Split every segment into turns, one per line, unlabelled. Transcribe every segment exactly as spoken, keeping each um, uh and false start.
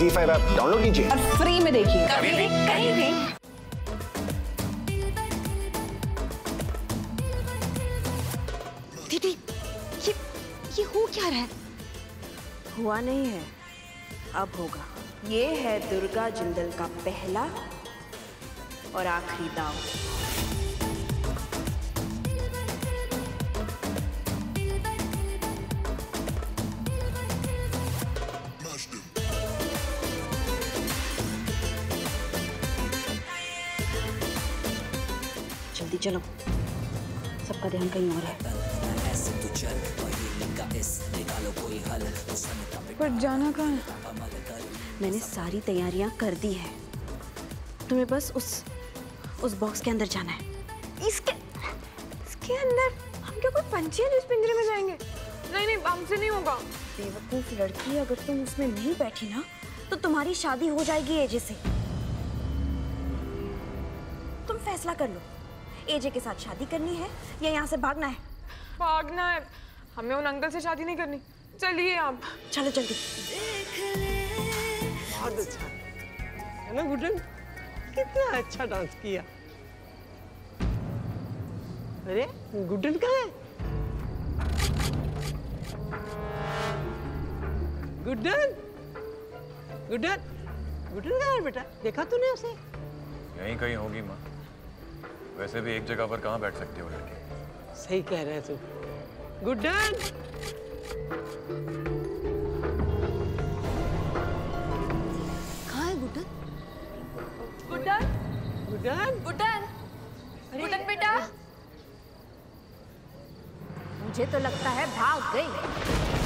ज़ी five app download कीजिए
और free में देखिए
कभी भी कहीं भी।
दीदी, ये ये हो क्या रहा है?
हुआ नहीं है, अब होगा। ये है दुर्गा जिंदल का पहला और आखिरी दाव। जल्दी चलो, सबका ध्यान कहीं और है।
पर जाना कहाँ है?
मैंने सारी तैयारियां कर दी है, तुम्हें बस उस उस बॉक्स के अंदर जाना है।
इसके इसके अंदर? हम क्या कोई पंछी है जो इस पिंजरे में जाएंगे? नहीं नहीं, हमसे नहीं होगा।
बेवकूफ लड़की, अगर तुम उसमें नहीं बैठी ना तो तुम्हारी शादी हो जाएगी एजे से। तुम फैसला कर लो, एजे के साथ शादी करनी है या यहाँ से भागना है?
भागना है, हमें उन अंकल से शादी नहीं करनी। चलिए आप।
चलो जल्दी।
बहुत अच्छा है ना गुड्डन, कितना अच्छा डांस किया। अरे गुड्डन कहाँ है? गुड्डन गुड्डन गुड्डन कहाँ है बेटा? देखा तूने उसे?
यहीं कहीं होगी माँ। वैसे भी एक जगह पर कहाँ बैठ सकती हो लड़की।
सही कह रहे हैं तू। गुड्डन,
कहाँ है गुड्डन?
गुड्डन,
गुड्डन,
गुड्डन, गुड्डन बेटा।
मुझे तो लगता है भाग गई।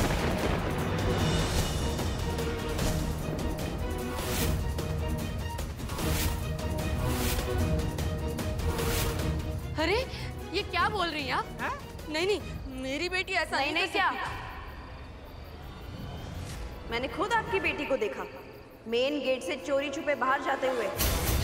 अरे ये क्या बोल रही हैं आप?
हाँ?
नहीं नहीं, मेरी बेटी ऐसा नहीं, नहीं क्या?
मैंने खुद आपकी बेटी को देखा मेन गेट से चोरी छुपे बाहर जाते हुए।